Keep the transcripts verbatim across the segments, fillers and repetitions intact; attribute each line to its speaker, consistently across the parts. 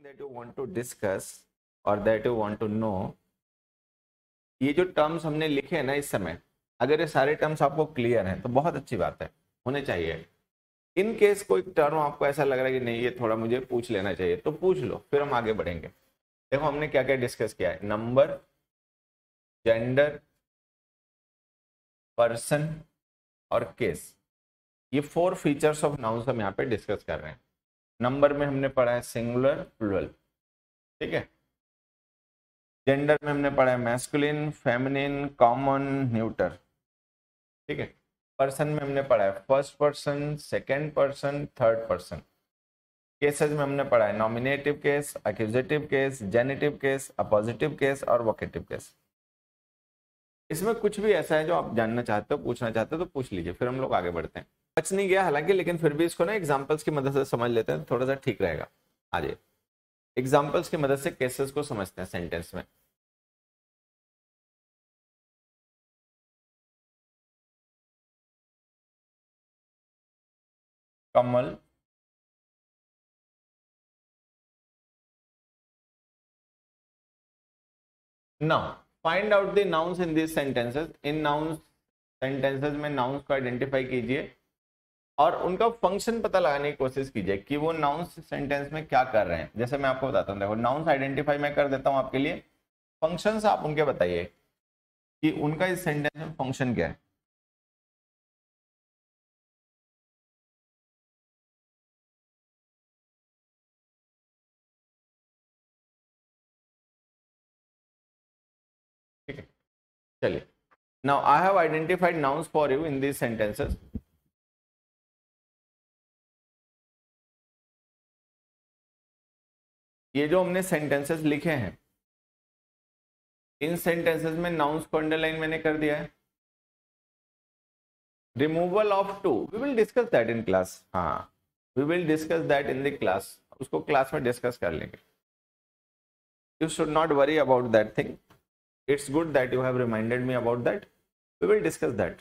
Speaker 1: that you want to discuss or that you want to know, ये जो terms हमने लिखे हैं ना इस समय, अगर ये सारे टर्म्स आपको क्लियर हैं तो बहुत अच्छी बात है, होने चाहिए। इन केस कोई टर्म आपको ऐसा लग रहा है कि नहीं ये थोड़ा मुझे पूछ लेना चाहिए, तो पूछ लो, फिर हम आगे बढ़ेंगे। देखो हमने क्या क्या डिस्कस किया है, नंबर, जेंडर, पर्सन और केस, ये फोर फीचर्स ऑफ नाउन्स हम यहाँ पे डिस्कस कर रहे हैं। नंबर में हमने पढ़ा है सिंगुलर, प्लूरल, ठीक है। जेंडर में हमने पढ़ा है मैस्कुलिन, फेमिनिन, कॉमन, न्यूटर, ठीक है। पर्सन में हमने पढ़ा है first person, second person, third person. Cases में हमने पढ़ा है nominative case, accusative case, genitive case, appositive case और वोकेटिव केस। इसमें कुछ भी ऐसा है जो आप जानना चाहते हो, पूछना चाहते हो तो पूछ लीजिए, फिर हम लोग आगे बढ़ते हैं। बच नहीं गया हालांकि, लेकिन फिर भी इसको ना एग्जाम्पल्स की मदद से समझ लेते हैं तो थोड़ा सा ठीक रहेगा। आ जाइए, एग्जाम्पल्स की मदद से केसेस को समझते हैं सेंटेंस में। Kamal now find out the nouns in this sentences. इन नाउन्स सेंटेंसेस में नाउन्स को आइडेंटिफाई कीजिए और उनका फंक्शन पता लगाने की कोशिश कीजिए कि वो नाउन्स सेंटेंस में क्या कर रहे हैं। जैसे मैं आपको बताता हूँ, देखो नाउन्स आइडेंटिफाई मैं कर देता हूँ आपके लिए, फंक्शंस आप उनके बताइए कि उनका इस सेंटेंस में फंक्शन क्या है। ठीक है, चलिए। Now I have identified nouns for you in this sentences. ये जो हमने सेंटेंसेस लिखे हैं, इन सेंटेंसेस में नाउन्स को अंडरलाइन मैंने कर दिया है। Removal of to, we will discuss that in class. हाँ, we will discuss that in the class, उसको क्लास में डिस्कस कर लेंगे। You should not worry about that thing, it's good that you have reminded me about that, we will discuss that.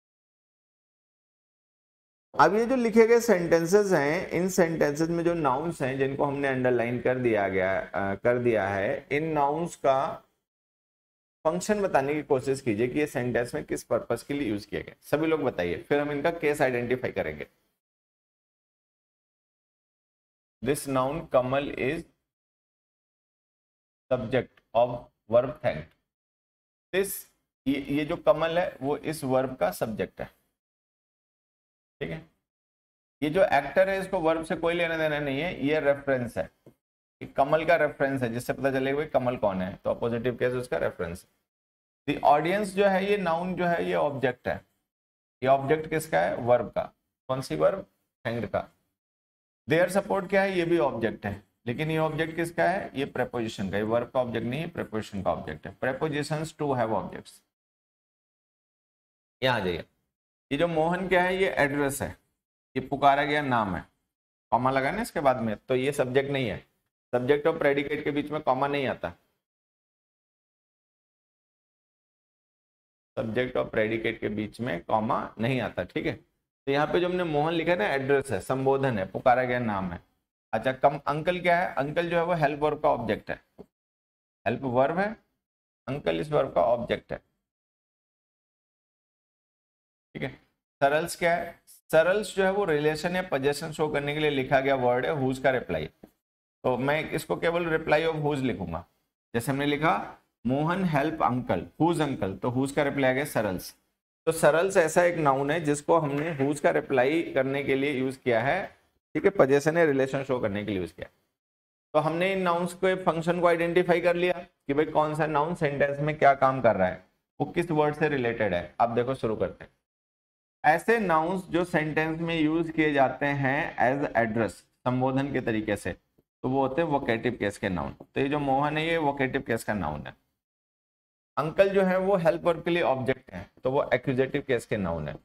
Speaker 1: अब ये जो लिखे गए सेंटेंसेस हैं, इन सेंटेंसेस में जो नाउन्स हैं जिनको हमने अंडरलाइन कर दिया गया आ, कर दिया है, इन नाउन्स का फंक्शन बताने की कोशिश कीजिए कि ये सेंटेंस में किस पर्पस के लिए यूज किए गए। सभी लोग बताइए, फिर हम इनका केस आइडेंटिफाई करेंगे। This noun Kamal is subject of verb thanked. This ये, ये जो कमल है वो इस वर्ब का सब्जेक्ट है, ठीक है। ये जो एक्टर है इसको वर्ब से कोई लेना देना नहीं है, ये रेफरेंस है, ये कमल का रेफरेंस है, जिससे पता चलेगा भाई कमल कौन है, तो अपोजिटिव केस उसका रेफरेंस। द ऑडियंस जो है, ये नाउन जो है ये ऑब्जेक्ट है। ये ऑब्जेक्ट किसका है? वर्ब का। कौन सी वर्ब? थैंक्ड का। देयर सपोर्ट क्या है? ये भी ऑब्जेक्ट है, लेकिन ये ऑब्जेक्ट किसका है? ये प्रेपोजिशन का। ये वर्ब का ऑब्जेक्ट नहीं है, प्रेपोजिशन का ऑब्जेक्ट है। Prepositions too have objects. यहाँ आ जाइए, ये जो मोहन क्या है, ये एड्रेस है, ये पुकारा गया नाम है। कॉमा लगा ना इसके बाद में, तो ये सब्जेक्ट नहीं है। सब्जेक्ट और प्रेडिकेट के बीच में कॉमा नहीं आता। सब्जेक्ट और प्रेडिकेट के बीच में कॉमा नहीं आता, ठीक है। तो यहाँ पे जो हमने मोहन लिखा है ना, एड्रेस है, संबोधन है, पुकारा गया नाम है। अच्छा, कम अंकल क्या है? अंकल जो है वो हेल्प वर्ब का ऑब्जेक्ट है। हेल्प वर्ब है, अंकल इस वर्ब का ऑब्जेक्ट है, ठीक है। सरल्स क्या है? सरल्स जो है वो रिलेशन या पोजेशन शो करने के लिए लिखा गया वर्ड है, हुज का रिप्लाई। तो मैं इसको केवल रिप्लाई ऑफ हुज लिखूंगा। जैसे हमने लिखा Mohan help uncle, whose uncle, तो हुज का रिप्लाई आ गया सरल्स। तो सरल्स ऐसा एक नाउन है जिसको हमने हुज का रिप्लाई करने के लिए यूज किया है, ठीक है, पोजेशन या रिलेशन शो करने के लिए यूज किया। तो हमने इन नाउन्स के फंक्शन को आइडेंटिफाई कर लिया कि भाई कौन सा नाउन सेंटेंस में क्या काम कर रहा है, वो किस वर्ड से रिलेटेड है। अब देखो शुरू करते हैं। ऐसे नाउन्स जो सेंटेंस में यूज किए जाते हैं एज एड्रेस, संबोधन के तरीके से, तो वो होते हैं वोकेटिव केस के नाउन। तो ये जो मोहन है, ये वोकेटिव केस का नाउन है। अंकल जो है वो हेल्प वर्ब के लिए ऑब्जेक्ट है, तो वो एक्यूजेटिव केस के नाउन है।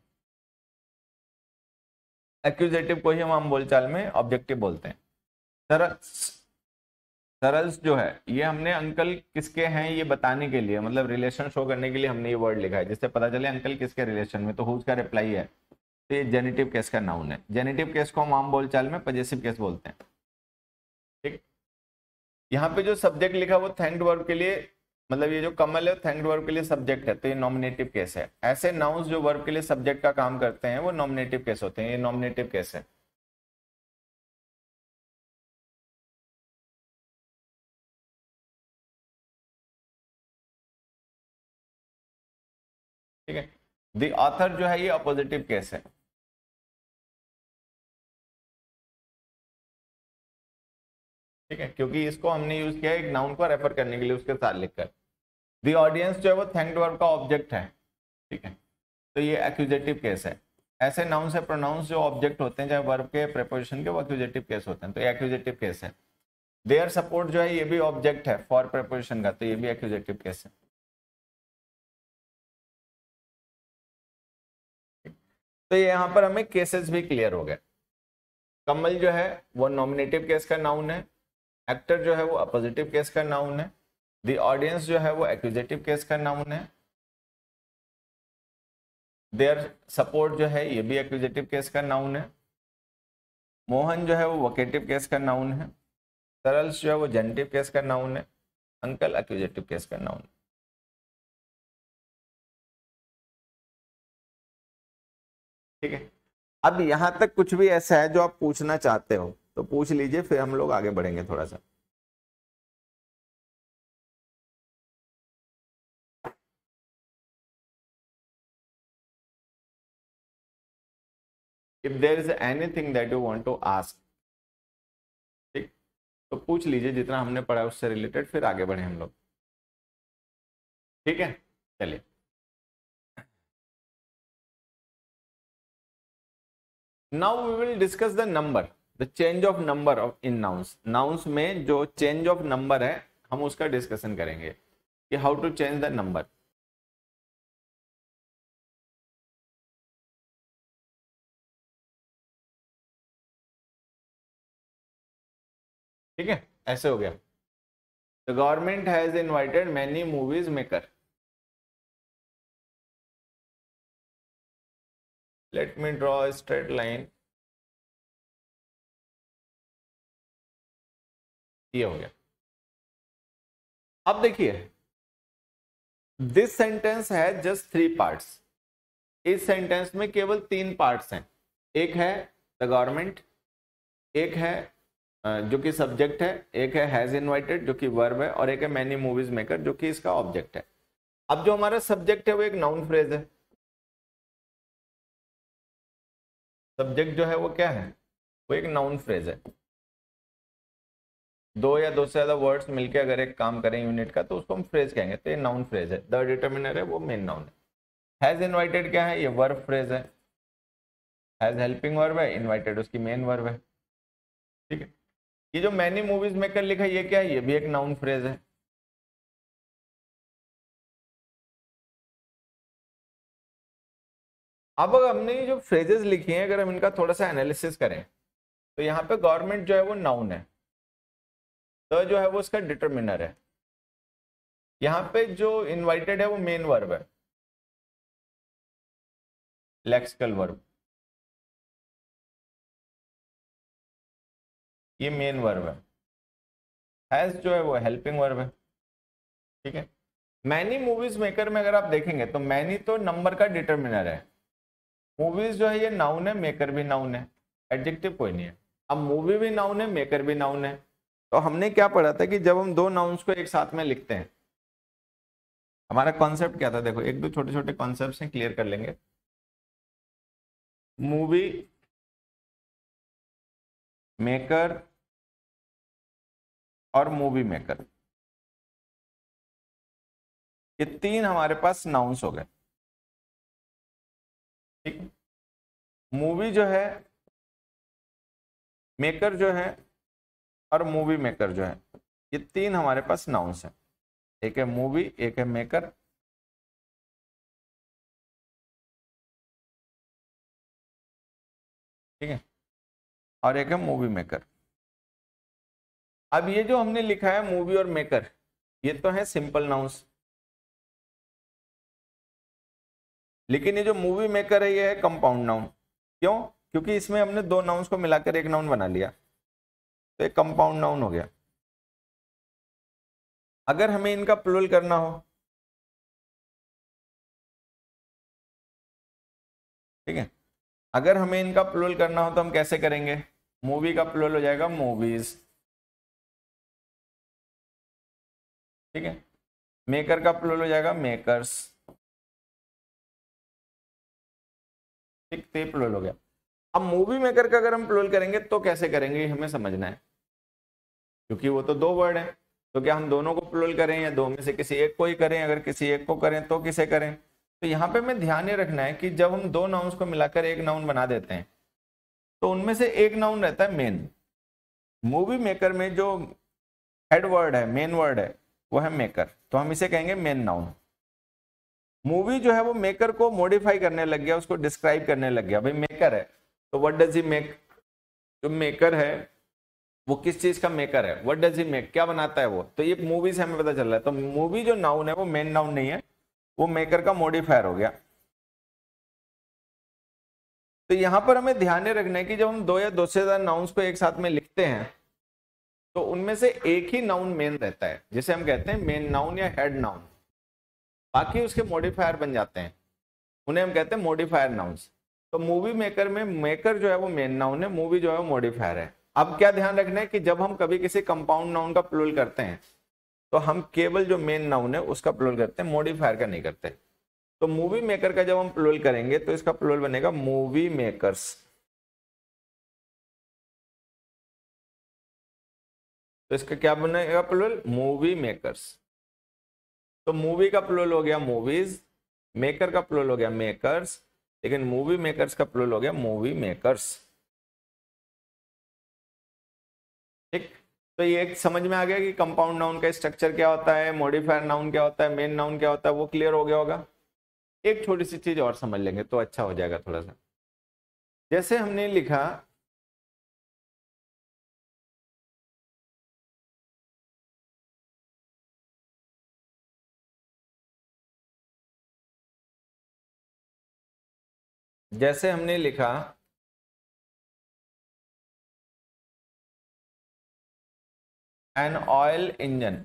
Speaker 1: एक्यूजेटिव को ही हम आम बोलचाल में ऑब्जेक्टिव बोलते हैं। सरल सरल्स जो है, ये हमने अंकल किसके हैं ये बताने के लिए, मतलब रिलेशन शो करने के लिए हमने ये वर्ड लिखा है, जिससे पता चले अंकल किसके रिलेशन में, तो हुज का रिप्लाई है। तो ये जेनिटिव केस का नाउन है। जेनिटिव केस को हम आम बोलचाल में पजेसिव केस बोलते हैं, ठीक। यहाँ पे जो सब्जेक्ट लिखा वो थैंक्ड वर्ब के लिए, मतलब ये जो कमल है थैंक्ड वर्ब के लिए सब्जेक्ट है, तो ये नॉमिनेटिव केस है। ऐसे नाउन्स जो वर्ब के लिए सब्जेक्ट का काम करते हैं वो नॉमिनेटिव केस होते हैं, ये नॉमिनेटिव केस है। ठीक है, द ऑथर जो है ये अपोजिटिव केस है। ठीक है, क्योंकि इसको हमने यूज किया है एक नाउन को रेफर करने के लिए उसके साथ लिखकर। द ऑडियंस जो है वो थैंक्ड वर्ब का ऑब्जेक्ट है। ठीक है, तो ये एक्यूजेटिव केस है। ऐसे नाउन से प्रोनाउंस जो ऑब्जेक्ट होते हैं चाहे वर्ब के प्रेपोजिशन के, वो एक्यूजेटिव केस होते हैं, तो ये एक्यूजेटिव केस है। देयर सपोर्ट जो है ये भी ऑब्जेक्ट है फॉर प्रेपोजिशन का, तो ये भी एक्यूजेटिव केस है। तो ये यहाँ पर हमें केसेस भी क्लियर हो गए। कमल जो है वो नॉमिनेटिव केस का नाउन है, एक्टर जो है वो अपोजिटिव केस का नाउन है, द ऑडियंस जो है वो एक्यूजेटिव केस का नाउन है, देयर सपोर्ट जो है ये भी एक्यूजेटिव केस का नाउन है, मोहन जो है वो वोकेटिव केस का नाउन है, सरल्स जो है वो जेनेटिव केस का नाउन है, अंकल एक्यूजेटिव केस का नाउन है। ठीक है, अब यहां तक कुछ भी ऐसा है जो आप पूछना चाहते हो तो पूछ लीजिए, फिर हम लोग आगे बढ़ेंगे थोड़ा सा। If there is anything that you want to ask, ठीक, तो पूछ लीजिए जितना हमने पढ़ा उससे रिलेटेड, फिर आगे बढ़े हम लोग। ठीक है, चलिए। Now we will discuss the number, the change of number of in nouns. Nouns में जो चेंज ऑफ नंबर है हम उसका डिस्कशन करेंगे कि how to change the number. ठीक है, ऐसे हो गया। The government has invited many movies maker. Let me draw a straight line। ये हो गया। अब देखिए, दिस सेंटेंस है जस्ट थ्री पार्ट्स। इस सेंटेंस में केवल तीन पार्ट्स हैं। एक है द गवर्नमेंट, एक है जो कि सब्जेक्ट है, एक है हैज इनवाइटेड जो कि वर्ब है, और एक है मैनी मूवीज मेकर जो कि इसका ऑब्जेक्ट है। अब जो हमारा सब्जेक्ट है वो एक नाउन फ्रेज है। सब्जेक्ट जो है वो क्या है, वो एक नाउन फ्रेज है। दो या दो से ज्यादा वर्ड्स मिलके अगर एक काम करें यूनिट का तो उसको हम फ्रेज कहेंगे, तो ये नाउन फ्रेज है। द डिटर्मिनर है वो मेन नाउन है। हैज इनवाइटेड क्या है, ये वर्ब फ्रेज है। हैज हेल्पिंग वर्ब है, इनवाइटेड उसकी मेन वर्ब है। ठीक है, ये जो मैनी मूवीज मेकर लिखा है ये क्या है, ये भी एक नाउन फ्रेज है। अब अगर हमने ये जो फ्रेजेस लिखी हैं अगर हम इनका थोड़ा सा एनालिसिस करें तो यहाँ पे गवर्नमेंट जो है वो नाउन है, तो जो है वो उसका डिटर्मिनर है। यहाँ पे जो इनवाइटेड है वो मेन वर्ब है, लेक्सिकल वर्ब, ये मेन वर्ब है। हैज जो है वो हेल्पिंग वर्ब है। ठीक है, मैनी मूवीज मेकर में अगर आप देखेंगे तो मैनी तो नंबर का डिटर्मिनर है, मूवीज जो है ये नाउन है, मेकर भी नाउन है, एडजेक्टिव कोई नहीं है। अब मूवी भी नाउन है, मेकर भी नाउन है, तो हमने क्या पढ़ा था कि जब हम दो नाउन्स को एक साथ में लिखते हैं, हमारा कॉन्सेप्ट क्या था, देखो एक दो छोटे छोटे कॉन्सेप्ट हैं, क्लियर कर लेंगे। मूवी मेकर और मूवी मेकर, ये तीन हमारे पास नाउन्स हो गए। ठीक, मूवी जो है, मेकर जो है और मूवी मेकर जो है, ये तीन हमारे पास नाउन्स हैं। एक है मूवी, एक है मेकर, ठीक है, और एक है मूवी मेकर। अब ये जो हमने लिखा है मूवी और मेकर, ये तो है सिंपल नाउन्स, लेकिन ये जो मूवी मेकर है ये है कंपाउंड नाउन। क्यों? क्योंकि इसमें हमने दो नाउन्स को मिलाकर एक नाउन बना लिया, तो एक कंपाउंड नाउन हो गया। अगर हमें इनका प्लूरल करना हो, ठीक है, अगर हमें इनका प्लूरल करना हो तो हम कैसे करेंगे? मूवी का प्लूरल हो जाएगा मूवीज, ठीक है। मेकर का प्लूरल हो जाएगा मेकर्स, ठीक, तो ये प्लूरल हो गया। अब मूवी मेकर का अगर हम प्लूरल करेंगे तो कैसे करेंगे, ये हमें समझना है, क्योंकि वो तो दो वर्ड है। तो क्या हम दोनों को प्लूरल करें या दो में से किसी एक को ही करें? अगर किसी एक को करें तो किसे करें? तो यहाँ पे हमें ध्यान ये रखना है कि जब हम दो नाउन्स को मिलाकर एक नाउन बना देते हैं तो उनमें से एक नाउन रहता है मेन। मूवी मेकर में जो हेड वर्ड है, मेन वर्ड है, वो है मेकर, तो हम इसे कहेंगे मेन नाउन। मूवी जो है वो मेकर को मॉडिफाई करने लग गया, उसको डिस्क्राइब करने लग गया। भाई मेकर है तो व्हाट डज ही मेक? जो मेकर है वो किस चीज का मेकर है? व्हाट डज ही मेक, क्या बनाता है वो? तो ये मूवी से हमें पता चल रहा है। तो मूवी जो नाउन है वो मेन नाउन नहीं है, वो मेकर का मॉडिफायर हो गया। तो यहां पर हमें ध्यान रखना है कि जब हम दो या दो से ज्यादा नाउन्स को एक साथ में लिखते हैं तो उनमें से एक ही नाउन मेन रहता है, जिसे हम कहते हैं मेन नाउन या हेड नाउन। बाकी उसके मॉडिफायर बन जाते हैं, उन्हें हम कहते हैं मॉडिफायर नाउन्स। तो मूवी मेकर में मेकर जो है वो मेन नाउन है, मूवी जो है वो मॉडिफायर है। अब क्या ध्यान रखना है कि जब हम कभी किसी कंपाउंड नाउन का प्लूरल करते हैं तो हम केवल जो मेन नाउन है उसका प्लूरल करते हैं, मॉडिफायर का नहीं करते। तो मूवी मेकर का जब हम प्लूरल करेंगे तो इसका प्लूरल बनेगा मूवी मेकर्स। तो इसका क्या बनेगा प्लूरल? Movie makers. तो मूवी का प्लूरल हो गया मूवीज, मेकर का प्लूरल हो गया मेकर्स, लेकिन मूवी मेकर्स का प्लूरल हो गया मूवी मेकर्स, ठीक। तो ये समझ में आ गया कि कंपाउंड नाउन का स्ट्रक्चर क्या होता है, मॉडिफायर नाउन क्या होता है, मेन नाउन क्या होता है, वो क्लियर हो गया होगा। एक छोटी सी चीज और समझ लेंगे तो अच्छा हो जाएगा थोड़ा सा। जैसे हमने लिखा जैसे हमने लिखा एन ऑयल इंजन,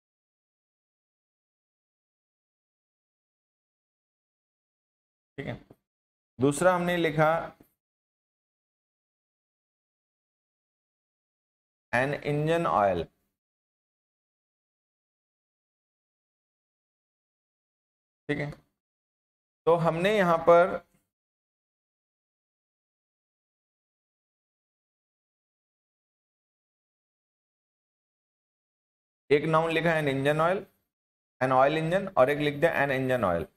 Speaker 1: ठीक है। दूसरा हमने लिखा एन इंजन ऑयल, ठीक है। तो हमने यहां पर एक नाउन लिखा an engine oil, an oil engine, और एक लिख दिया एन इंजन ऑयल।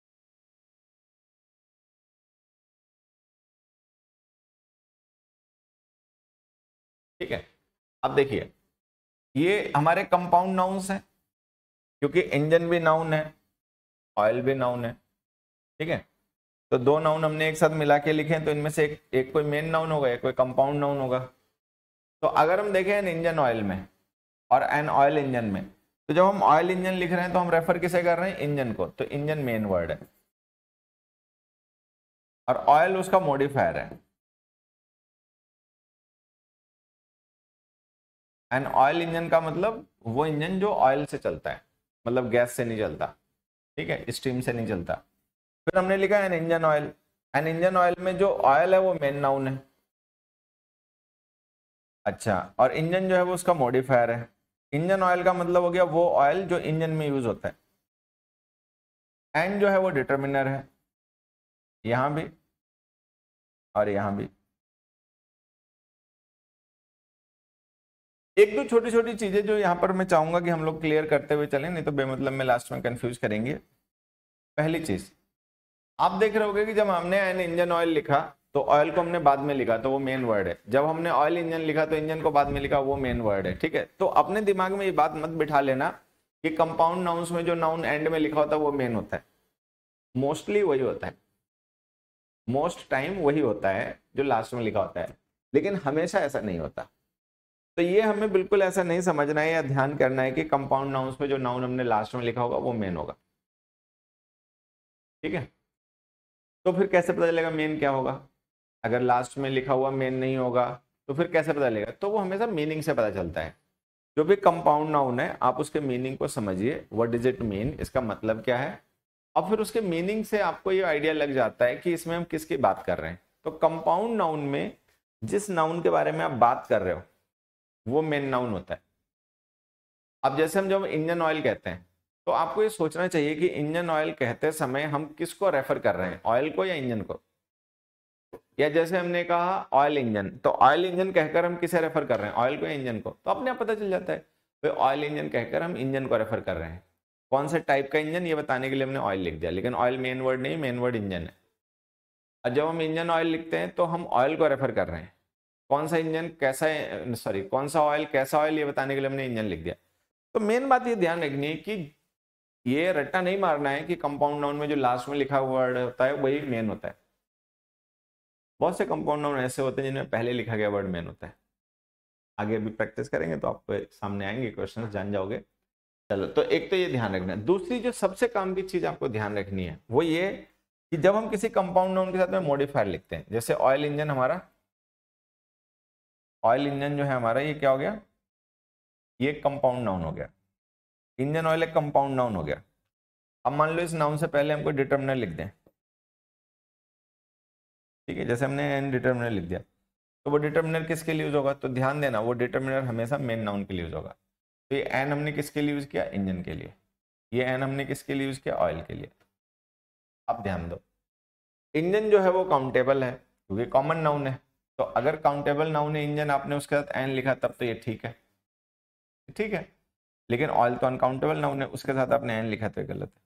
Speaker 1: ठीक है। अब देखिए ये हमारे कंपाउंड नाउन्स हैं, क्योंकि इंजन भी नाउन है, ऑयल भी नाउन है, ठीक है। तो दो नाउन हमने एक साथ मिला के लिखे हैं, तो इनमें से एक, एक कोई मेन नाउन होगा, एक कोई कंपाउंड नाउन होगा। तो अगर हम देखें एन इंजन ऑयल में और एन ऑयल इंजन में, तो जब हम ऑयल इंजन लिख रहे हैं तो हम रेफर किसे कर रहे हैं? इंजन को। तो इंजन मेन वर्ड है और ऑयल उसका मॉडिफायर है। एन ऑयल इंजन का मतलब वो इंजन जो ऑयल से चलता है, मतलब गैस से नहीं चलता, ठीक है, स्टीम से नहीं चलता। फिर हमने लिखा an engine oil, an engine oil में जो ऑयल है वो मेन नाउन है, अच्छा, और इंजन जो है वो उसका मॉडिफायर है। इंजन ऑयल का मतलब हो गया वो ऑयल जो इंजन में यूज होता है। एन जो है वो डिटर्मिनर है, यहां भी और यहां भी। एक दो छोटी छोटी चीजें जो यहाँ पर मैं चाहूंगा कि हम लोग क्लियर करते हुए चलें, नहीं तो बेमतलब में लास्ट में कंफ्यूज करेंगे। पहली चीज आप देख रहे होगे कि जब हमने एन इंजन ऑयल लिखा तो ऑयल को हमने बाद में लिखा तो वो मेन वर्ड है, जब हमने ऑयल इंजन लिखा तो इंजन को बाद में लिखा, वो मेन वर्ड है, ठीक है। तो अपने दिमाग में ये बात मत बिठा लेना कि कंपाउंड नाउन्स में जो नाउन एंड में लिखा होता है वो मेन होता है। मोस्टली वही होता है, मोस्ट टाइम वही होता है जो लास्ट में लिखा होता है, लेकिन हमेशा ऐसा नहीं होता। तो ये हमें बिल्कुल ऐसा नहीं समझना है या ध्यान करना है कि कंपाउंड नाउन्स में जो नाउन हमने लास्ट में लिखा होगा वो मेन होगा, ठीक है। तो फिर कैसे पता चलेगा मेन क्या होगा? अगर लास्ट में लिखा हुआ मेन नहीं होगा तो फिर कैसे पता चलेगा? तो वो हमेशा मीनिंग से पता चलता है। जो भी कंपाउंड नाउन है आप उसके मीनिंग को समझिए, व्हाट डज इट मीन, इसका मतलब क्या है, और फिर उसके मीनिंग से आपको ये आइडिया लग जाता है कि इसमें हम किसकी बात कर रहे हैं। तो कंपाउंड नाउन में जिस नाउन के बारे में आप बात कर रहे हो वो मेन नाउन होता है। अब जैसे हम जब इंजन ऑयल कहते हैं तो आपको ये सोचना चाहिए कि इंजन ऑयल कहते समय हम किसको रेफर कर रहे हैं, ऑयल को या इंजन को। या जैसे हमने कहा ऑयल इंजन, तो ऑयल इंजन कहकर हम किसे रेफर कर रहे हैं, ऑयल को या इंजन को, तो अपने आप पता चल जाता है भाई ऑयल इंजन कहकर हम इंजन को रेफर कर रहे हैं। कौन से टाइप का इंजन ये बताने के लिए हमने ऑयल लिख दिया, लेकिन ऑयल मेन वर्ड नहीं, मेन वर्ड इंजन है। और जब हम इंजन ऑयल लिखते हैं तो हम ऑयल को रेफर कर रहे हैं, कौन सा इंजन कैसा, सॉरी कौन सा ऑयल कैसा ऑयल ये बताने के लिए हमने इंजन लिख दिया। तो मेन बात ये ध्यान रखनी है कि ये रट्टा नहीं मारना है कि कंपाउंड नाउन में जो लास्ट में लिखा हुआ वर्ड होता है वही मेन होता है। बहुत से कंपाउंड नाउन ऐसे होते हैं जिनमें पहले लिखा गया वर्ड मेन होता है। आगे भी प्रैक्टिस करेंगे तो आपको सामने आएंगे क्वेश्चन, जान जाओगे। चलो, तो एक तो ये ध्यान रखना है। दूसरी जो सबसे काम की चीज आपको ध्यान रखनी है वो ये कि जब हम किसी कंपाउंड नाउन के साथ में मॉडिफायर लिखते हैं, जैसे ऑयल इंजन, हमारा ऑयल इंजन जो है हमारा ये क्या हो गया, ये कंपाउंड नाउन हो गया। इंजन ऑयल एक कंपाउंड नाउन हो गया। अब मान लो इस नाउन से पहले हमको डिटर्मिनर लिख दें, ठीक है, जैसे हमने एन डिटर्मिनर लिख दिया, तो वो डिटर्मिनर किसके लिए यूज होगा, तो ध्यान देना वो डिटर्मिनर हमेशा मेन नाउन के लिए यूज होगा। तो ये एन हमने किसके लिए यूज किया, इंजन के लिए। ये एन हमने किसके लिए यूज किया, ऑयल के लिए। अब ध्यान दो, इंजन जो है वो काउंटेबल है क्योंकि कॉमन नाउन है। तो अगर काउंटेबल नाउन है इंजन, आपने उसके साथ एन लिखा तब तो ये ठीक है, ठीक है। लेकिन ऑयल तो अनकाउंटेबल नाउन है, उसके साथ आपने एन लिखा तो ये गलत है।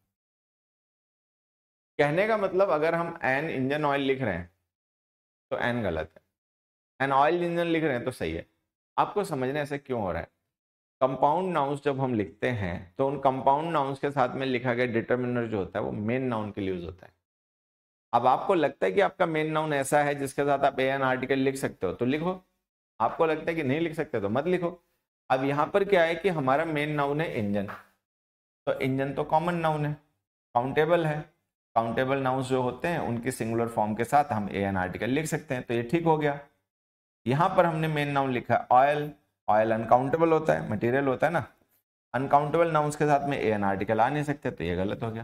Speaker 1: कहने का मतलब अगर हम एन इंजन ऑयल लिख रहे हैं तो एन गलत है, एन ऑयल इंजन लिख रहे हैं तो सही है। आपको समझना ऐसे क्यों हो रहा है। कंपाउंड नाउन्स जब हम लिखते हैं तो उन कंपाउंड नाउन्स के साथ में लिखा गया डिटर्मिनर जो होता है वो मेन नाउन के लिए यूज होता है। अब आपको लगता है कि आपका मेन नाउन ऐसा है जिसके साथ आप ए एन आर्टिकल लिख सकते हो तो लिखो, आपको लगता है कि नहीं लिख सकते तो मत लिखो। अब यहाँ पर क्या है कि हमारा मेन नाउन है इंजन, तो इंजन तो कॉमन नाउन है, काउंटेबल है। काउंटेबल नाउन्स जो होते हैं उनकी सिंगुलर फॉर्म के साथ हम ए एन आर्टिकल लिख सकते हैं, तो ये ठीक हो गया। यहाँ पर हमने मेन नाउन लिखा ऑयल, ऑयल अनकाउंटेबल होता है, मटेरियल होता है ना, अनकाउंटेबल नाउन्स के साथ में ए एन आर्टिकल आ नहीं सकते, तो ये गलत हो गया।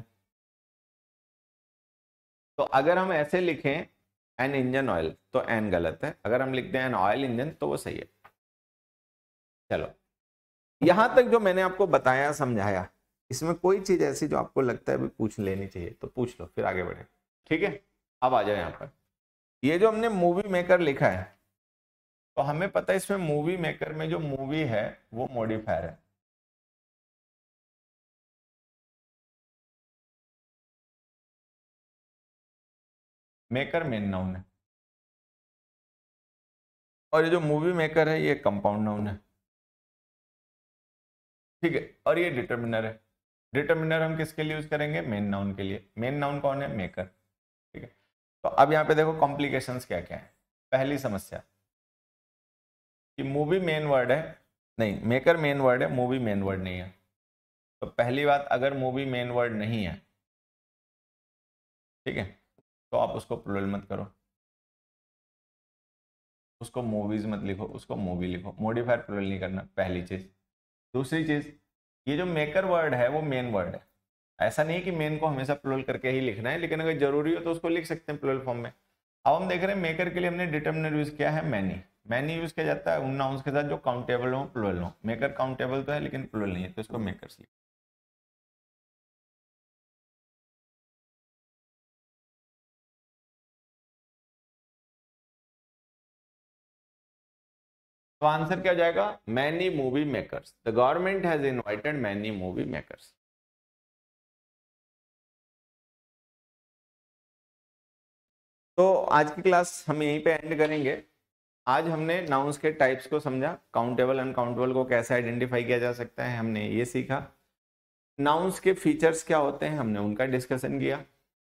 Speaker 1: तो अगर हम ऐसे लिखें एन इंजन ऑयल तो एन गलत है, अगर हम लिखते हैं एन ऑयल इंजन तो वो सही है। चलो, यहां तक जो मैंने आपको बताया समझाया, इसमें कोई चीज ऐसी जो आपको लगता है भी पूछ लेनी चाहिए तो पूछ लो, फिर आगे बढ़े, ठीक है। अब आ जाओ यहाँ पर, ये जो हमने मूवी मेकर लिखा है तो हमें पता है इसमें मूवी मेकर में जो मूवी है वो मॉडिफायर है। मेकर मेन नाउन है और ये जो मूवी मेकर है ये कंपाउंड नाउन है, ठीक है। और ये डिटर्मिनर है। डिटर्मिनर हम किसके लिए यूज करेंगे, मेन नाउन के लिए। मेन नाउन कौन है, मेकर, ठीक है। तो अब यहाँ पे देखो कॉम्प्लिकेशंस क्या क्या है। पहली समस्या कि मूवी मेन वर्ड है, नहीं मेकर मेन वर्ड है, मूवी मेन वर्ड नहीं है। तो पहली बात, अगर मूवी मेन वर्ड नहीं है, ठीक है, तो आप उसको प्लुरल मत करो, उसको मूवीज मत लिखो, उसको मूवी लिखो, मॉडिफायर प्लुरल नहीं करना, पहली चीज। दूसरी चीज, ये जो मेकर वर्ड है वो मेन वर्ड है, ऐसा नहीं कि मेन को हमेशा प्लुरल करके ही लिखना है, लेकिन अगर जरूरी हो तो उसको लिख सकते हैं प्लुरल फॉर्म में। अब हम देख रहे हैं मेकर के लिए हमने डिटर्मिनर यूज किया है मैनी। मैनी यूज किया जाता है उन नाउन्स के साथ जो काउंटेबल हो, प्लुरल हो। मेकर काउंटेबल तो है लेकिन प्लुरल नहीं है, तो इसको मेकर्स लिखो। तो आंसर क्या हो जाएगा, many movie makers, the government has invited many movie makers. तो आज की क्लास हम यहीं पे एंड करेंगे। आज हमने नाउन्स के टाइप्स को समझा, काउंटेबल अनकाउंटेबल को कैसे आइडेंटिफाई किया जा सकता है हमने ये सीखा। नाउन्स के फीचर्स क्या होते हैं हमने उनका डिस्कशन किया।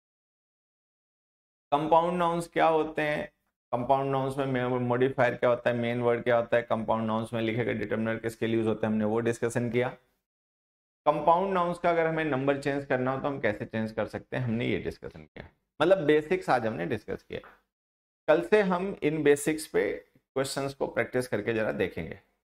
Speaker 1: कंपाउंड नाउन्स क्या होते हैं, कंपाउंड नाउन्स में मॉडिफायर क्या होता है, मेन वर्ड क्या होता है, कंपाउंड नाउन्स में लिखे गए डिटर्मिनर किसके लिए यूज होते हैं, हमने वो डिस्कशन किया। कंपाउंड नाउन्स का अगर हमें नंबर चेंज करना हो तो हम कैसे चेंज कर सकते हैं, हमने ये डिस्कशन किया। मतलब बेसिक्स आज हमने डिस्कस किया। कल से हम इन बेसिक्स पे क्वेश्चंस को प्रैक्टिस करके जरा देखेंगे।